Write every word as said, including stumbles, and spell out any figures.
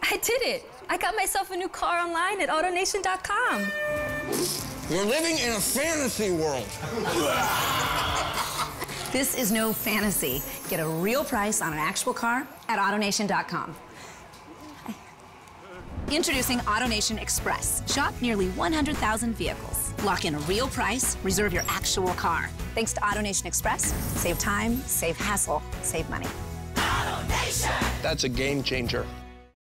I did it. I got myself a new car online at AutoNation dot com. You're living in a fantasy world. This is no fantasy. Get a real price on an actual car at AutoNation dot com. Introducing AutoNation Express. Shop nearly one hundred thousand vehicles. Lock in a real price, reserve your actual car. Thanks to AutoNation Express, save time, save hassle, save money. That's a game changer.